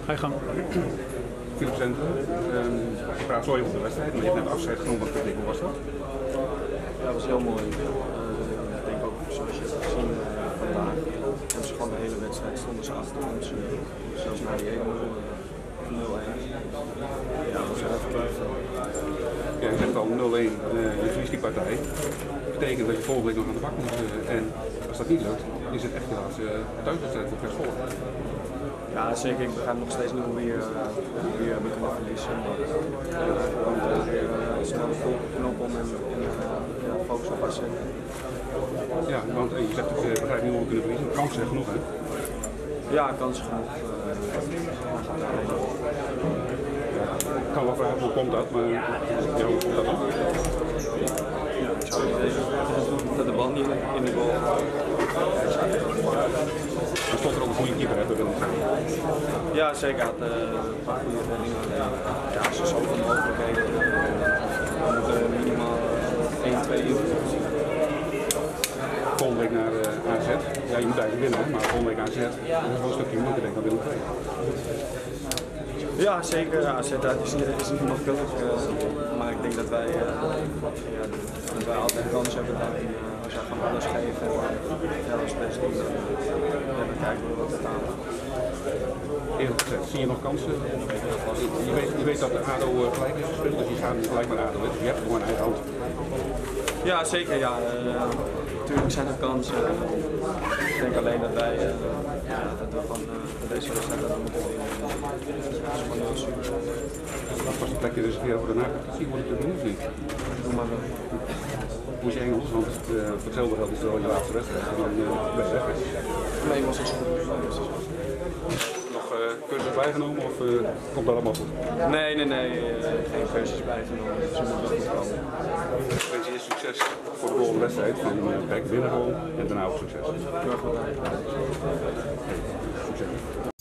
Ga je gang. Philip Center, je praat zo over de wedstrijd, maar je hebt net afscheid genomen van het publiek. Hoe was dat? Ja, dat was heel mooi. Ik denk ook, zoals je hebt gezien vandaag, hebben ze gewoon de hele wedstrijd stonden ze achter ons. Zelfs na die 1-0, 0-1. Ja, dat was heel even leuk. Ja, je zegt al 0-1, je verliest die partij. Dat betekent dat je volgende week nog aan de bak moet. En als dat niet lukt, is het echt de laatste thuiswedstrijd voor Versvoort. Ja, zeker. Ik begrijp nog steeds niet hoe we hier hebben kunnen verliezen. Maar we moeten weer snel de knop om en focus op AZ. Ja, want je zegt dat je begrijpt niet hoe we kunnen verliezen. Kansen zijn genoeg, hè? Ja, kansen genoeg. Ik kan wel vragen hoe komt dat, maar ja, hoe komt dat dan? Ja, ik zou niet weten dat de bal niet in de goal gaat. Er stond er ook een goede keeper, hè? Ja, zeker. Had een paar goede reddingen. Ja, als je zoveel mogelijkheden dan moeten we minimaal 1-2 invloeden. Volgende week naar AZ. Ja, je moet eigenlijk winnen, maar volgende week AZ. Dat is wel een stukje moeilijker, denk ik, dan Willem II. Ja, zeker. AZ is niet makkelijk. Maar ik denk dat wij, dat wij altijd een kans hebben dat als jij gewoon alles geeft en als best doen, dan kijken we wat het aan. Eerlijk gezegd, zie je nog kansen? Je weet dat de ADO gelijk is gespeeld, dus je gaat gelijk met ADO. Je hebt gewoon een eigen hand. Ja, zeker. Ja. Natuurlijk zijn er kansen. Ik denk alleen dat wij dat we van deze wedstrijd moeten winnen. Dat is gewoon heel super. Als de plekje reserveren voor de na-competitie, wordt het natuurlijk niet of niet? Doe maar wel. Hoe is je Engels? Want voor hetzelfde geld is het wel je laatste wedstrijd en dan best weg. Mijn Engels is goed. Nog cursus bijgenomen of komt dat allemaal goed? Nee. Geen cursus bijgenomen. Dus moet wel goed komen. Ik wens je succes voor de volgende wedstrijd van Beck winnen gewoon en daarna ook succes. Heel erg bedankt. Succes.